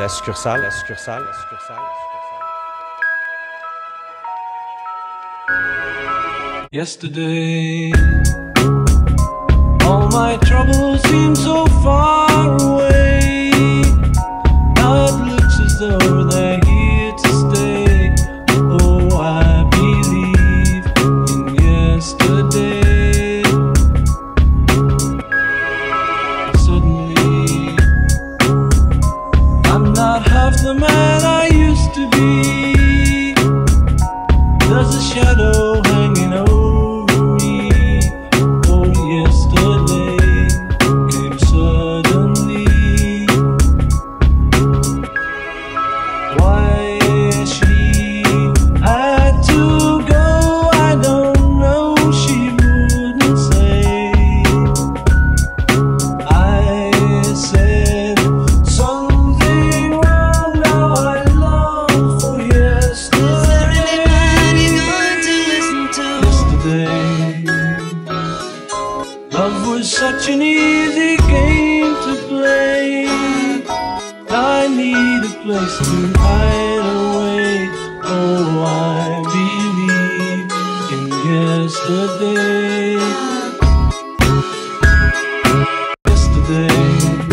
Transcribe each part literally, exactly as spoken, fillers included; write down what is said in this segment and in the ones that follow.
la succursale, la succursale, la succursale. Yesterday, all my troubles seem so far away. Now it looks as though they're here to stay. Oh, I believe in yesterday. Suddenly, I'm not half the man I used to be. There's a shadow hanging over me. Oh, yesterday came suddenly. Why she had to go, I don't know, she wouldn't say. I said something wrong, now I long for yesterday. Love was such an easy game to play. I need a place to hide away. Oh, I believe in yesterday. Yesterday,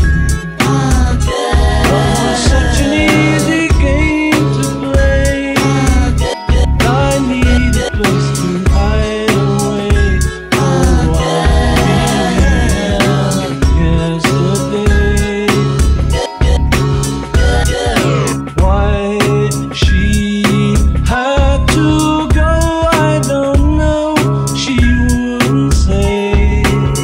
love was such an easy game to play. I need a place to hide away. Oh, I yesterday. Why she had to go, I don't know, she wouldn't say.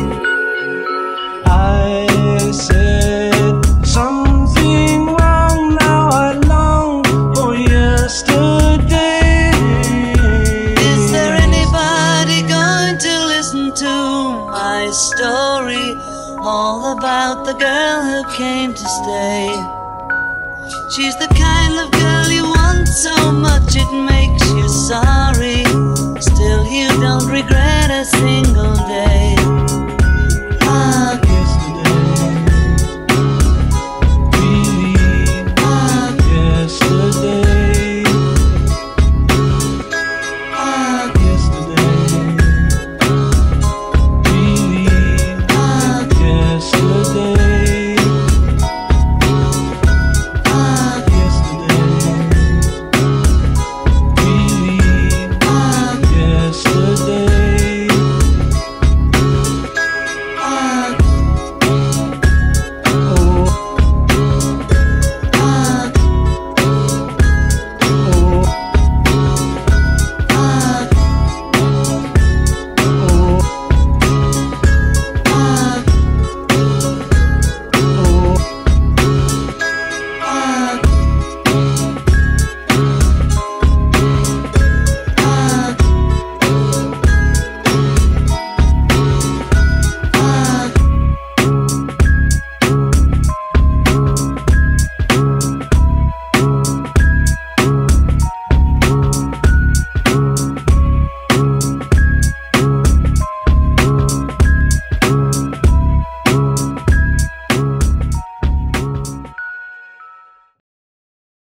I said something wrong, now I long for yesterday. Is there anybody going to listen to my story? All about the girl who came to stay. She's the kind